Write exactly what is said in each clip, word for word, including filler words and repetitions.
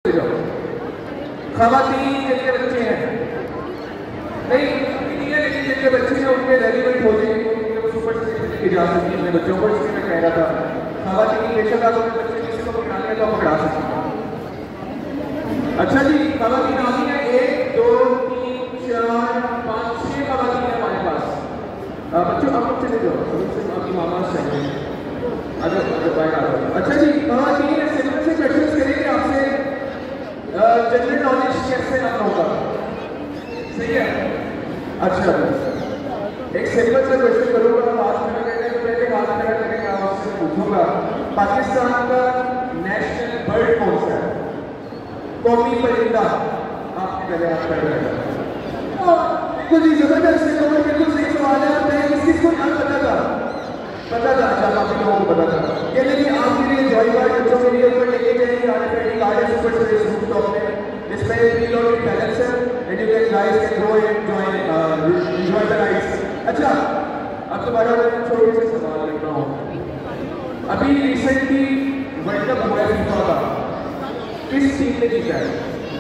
खवातीन जिनके बच्चे हैं नहीं लेकिन जिनके बच्चे हैं उनके रेलिवेंट हो जाए सुपर की जा सकती है अपने बच्चों को, इसलिए मैं कह रहा था खवातीन बेशक आप अपने बच्चे किसी को पकड़ाने तो पकड़ा सकते हैं। अच्छा जी, खवातीन आती है एक दो तीन चार पाँच छह खवातीन है हमारे पास। बच्चों अब चले जाओ, आपकी मामा चाहिए अगर बाहर आ जाओ। अच्छा जी, खवातीन सिंपल से क्वेश्चन करेंगे आपसे, जनरल नॉलेज कैसे रखना होगा, सही है? अच्छा एक सिंपल सा क्वेश्चन करूंगा, बात करने से पहले बात करने लगेगा आपसे पूछूंगा पाकिस्तान का नेशनल बर्ड कौन सा है, कौमी परिंदा? आपने पहले आप कर रहे हैं बिल्कुल जी, जबरदस्त है, बिल्कुल सही सवाल है। मैं किस किस को नहीं पता था पता था अच्छा काफी लोगों को पता था। ये देखिए आपके लिए जॉय कार्ड बच्चों के लिए ऊपर लेके जाएंगे आने कार्ड है सुपर स्पेस रूफटॉप में, जिसमें preloaded balancer and you can guys can go and join enjoy the rides. अच्छा अब दोबारा मैं छोटे से सवाल लेता हूँ, अभी रिसेंटली वर्ल्ड कप हुआ है फीफा का, किस टीम ने जीता है?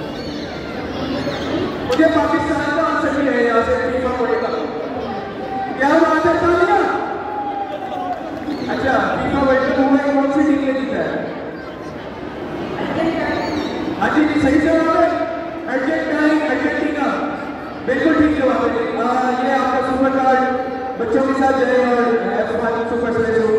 मुझे पाकिस्तान का आंसर भी है यहाँ से फीफा वर्ल्ड कप। क्या बात है तालियां? अच्छा फीफा वर्ल्ड कप हुआ है, कौन सी टीम ने जीता है? हाँ जी सही जवाब है अर्जेंटाइन, अर्जेंटीना बिल्कुल ठीक जवाब है। ये आपका सुपर कार्ड बच्चों के साथ जाए और सुपर स्पेशल